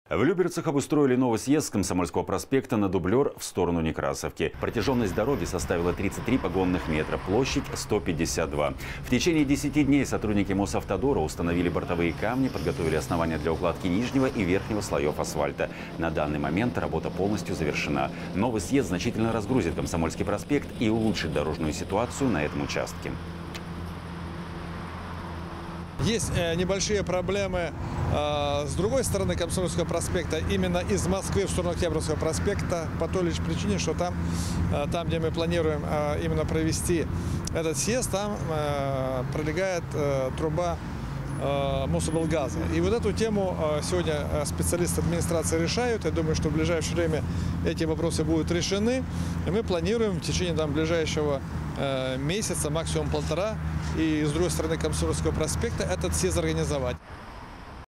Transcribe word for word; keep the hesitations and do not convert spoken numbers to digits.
В Люберцах обустроили новый съезд с Комсомольского проспекта на Дублер в сторону Некрасовки. Протяженность дороги составила тридцать три погонных метра, площадь сто пятьдесят два. В течение десяти дней сотрудники Мосавтодора установили бортовые камни, подготовили основания для укладки нижнего и верхнего слоев асфальта. На данный момент работа полностью завершена. Новый съезд значительно разгрузит Комсомольский проспект и улучшит дорожную ситуацию на этом участке. Есть небольшие проблемы э, с другой стороны Комсомольского проспекта, именно из Москвы в сторону Октябрьского проспекта, по той лишь причине, что там, э, там где мы планируем э, именно провести этот съезд, там э, пролегает э, труба э, Мособлгаза. И вот эту тему э, сегодня специалисты администрации решают. Я думаю, что в ближайшее время эти вопросы будут решены. И мы планируем в течение там, ближайшего э, месяца, максимум полтора, и с другой стороны Комсомольского проспекта этот съезд организовать.